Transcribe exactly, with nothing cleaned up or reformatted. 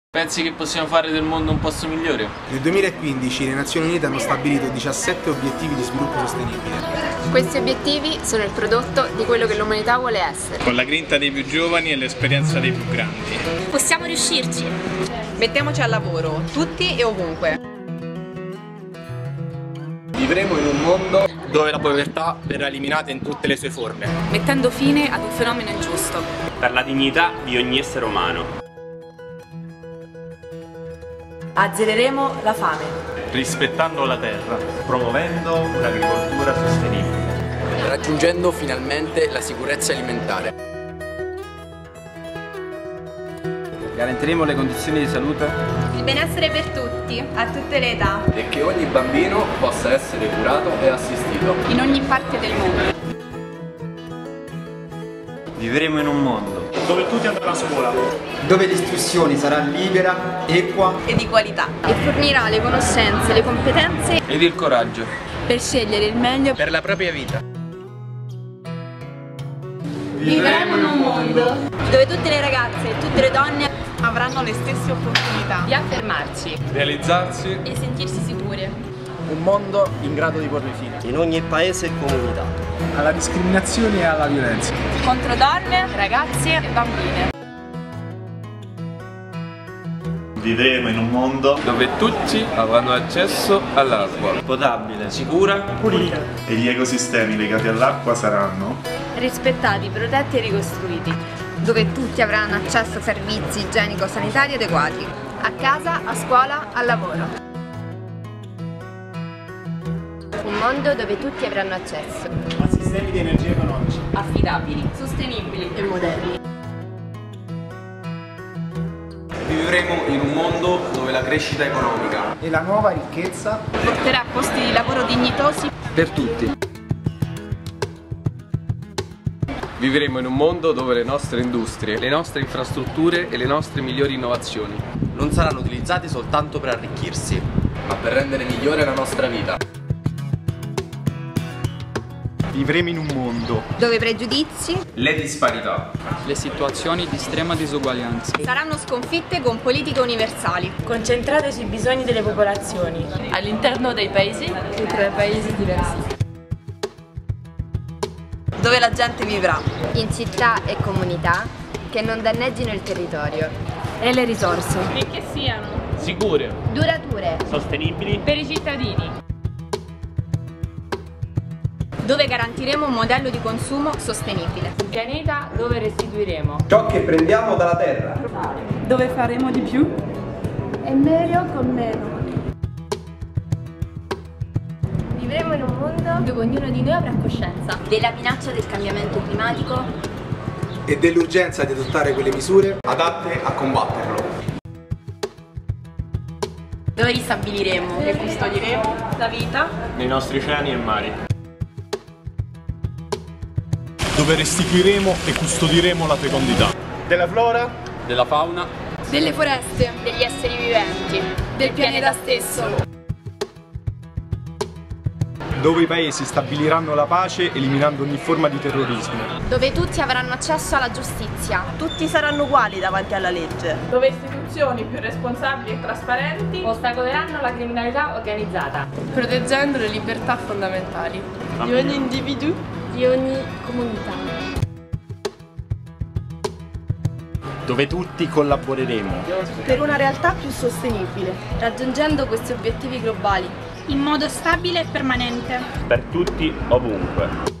Pensi che possiamo fare del mondo un posto migliore? Nel duemilaquindici le Nazioni Unite hanno stabilito diciassette obiettivi di sviluppo sostenibile. Questi obiettivi sono il prodotto di quello che l'umanità vuole essere. Con la grinta dei più giovani e l'esperienza dei più grandi. Possiamo riuscirci! Mettiamoci al lavoro, tutti e ovunque. Vivremo in un mondo dove la povertà verrà eliminata in tutte le sue forme. Mettendo fine ad un fenomeno ingiusto. Per la dignità di ogni essere umano. Azzereremo la fame. Rispettando la terra, promuovendo un'agricoltura sostenibile. Raggiungendo finalmente la sicurezza alimentare. Garantiremo le condizioni di salute. Il benessere per tutti, a tutte le età. E che ogni bambino possa essere curato e assistito. In ogni parte del mondo. Vivremo in un mondo dove tutti andranno a scuola, dove l'istruzione sarà libera, equa e di qualità e fornirà le conoscenze, le competenze ed il coraggio per scegliere il meglio per la propria vita. Vivremo in un mondo dove tutte le ragazze e tutte le donne avranno le stesse opportunità di affermarsi, realizzarsi e sentirsi sicure. Un mondo in grado di porre fine in ogni paese e comunità alla discriminazione e alla violenza contro donne, ragazzi e bambine. Vivremo in un mondo dove tutti avranno accesso all'acqua potabile, sicura, pulita. E gli ecosistemi legati all'acqua saranno rispettati, protetti e ricostruiti, dove tutti avranno accesso a servizi igienico-sanitari adeguati, a casa, a scuola, al lavoro. Un mondo dove tutti avranno accesso a sistemi di energia economici, affidabili, sostenibili e moderni. Vivremo in un mondo dove la crescita economica e la nuova ricchezza porterà posti di lavoro dignitosi per tutti. Vivremo in un mondo dove le nostre industrie, le nostre infrastrutture e le nostre migliori innovazioni non saranno utilizzate soltanto per arricchirsi, ma per rendere migliore la nostra vita. Vivremo in un mondo dove i pregiudizi, le disparità, le situazioni di estrema disuguaglianza saranno sconfitte con politiche universali, concentrate sui bisogni delle popolazioni, all'interno dei paesi e tra paesi diversi. Dove la gente vivrà in città e comunità che non danneggino il territorio e le risorse e che siano sicure, durature, sostenibili per i cittadini. Dove garantiremo un modello di consumo sostenibile. Un pianeta dove restituiremo ciò che prendiamo dalla terra, dove faremo di più e meglio con meno. Vivremo in un mondo Dove ognuno di noi avrà coscienza della minaccia del cambiamento climatico e dell'urgenza di adottare quelle misure adatte a combatterlo. dove ristabiliremo e custodiremo la vita nei nostri oceani e mari. dove restituiremo e custodiremo la fecondità della flora, della fauna, delle foreste, degli esseri viventi, del pianeta stesso. dove i paesi stabiliranno la pace eliminando ogni forma di terrorismo, Dove tutti avranno accesso alla giustizia. tutti saranno uguali davanti alla legge, Dove istituzioni più responsabili e trasparenti ostacoleranno la criminalità organizzata, proteggendo le libertà fondamentali di ogni individuo, di ogni comunità. Dove tutti collaboreremo per una realtà più sostenibile, Raggiungendo questi obiettivi globali in modo stabile e permanente. Per tutti, ovunque.